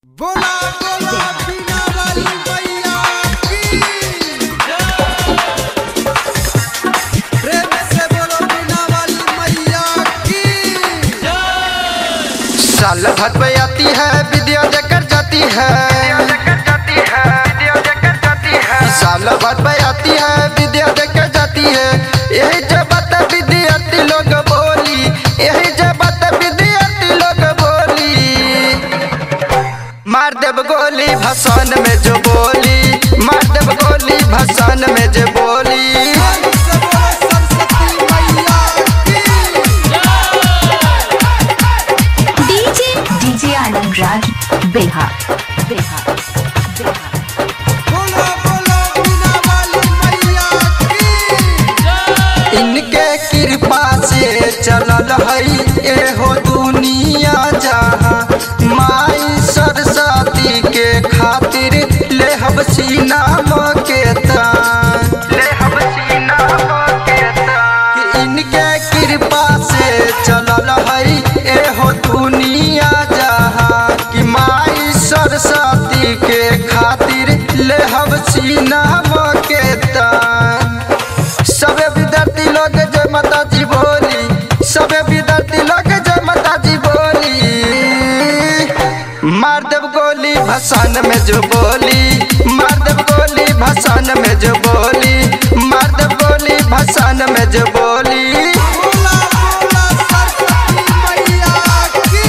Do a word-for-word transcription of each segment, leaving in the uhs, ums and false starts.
बोला बोला बिना वाली मैया की प्रेम से बोलो बिना वाली मैया की। साल भर पे आती है विद्या देकर जाती है, साल भर पे आती है विद्या देकर जाती है। यही जब विद्यार्थी लोग बोली, यही जब विद्यार्थी लोग बोली, मार देव गोली भसान में जो बोली, मार देव गोली भसान में जो बोली। DJ DJ Anand Raj Bihar Bihar Bihar. बोला बोला बिना वाली मैया की। इनके कृपा से चलल हई एहो दुनिया जहाँ, माई सरस्वती के खातिर ले हम सीना के तान, ले हम सीना के तान। इनके कृपा से चलल हई एहो दुनिया जहाँ, कि माई सरस्वती के खातिर ले हम सीना के तान। सबे विद्यार्थी लोग जय माता जी बोली, सबे विद्यार्थी लोग जय माता जी बोली, मार देव गोली भसान में जो बोली, मार देव गोली भसान में जो बोली, मार देव गोली भसान में जो बोली। बोला बोला सरस्वती मैया की।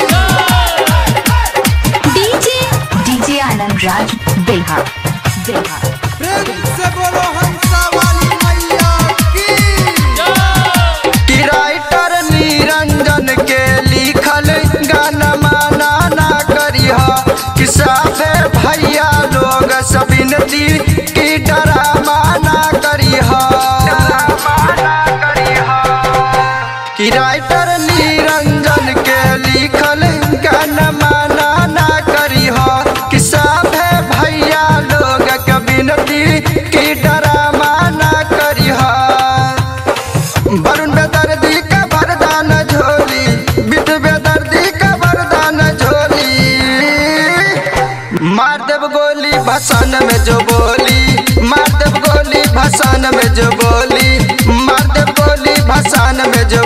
DJ DJ Anand Raj Bihar Bihar. प्रेम से बोलो हंसा वाली मैया की। कि राइटर निरंजन के लिखल गाना माना ना करिह, कि साफे भैया लोग सब विनती की डरामा ना करिह, कि राइटर निरंजन के लिखल गाना माना ना करिह, कि साफे भैया लोग के विनती की डरामा ना करिह। वरुण बेदर्दी का वरदान झोली, बिट बेदर्दी का वरदान झोली, मार देव गोली भसान में जो बोली, मार देव गोली भसान में जो बोली, मार देव गोली भसान में जो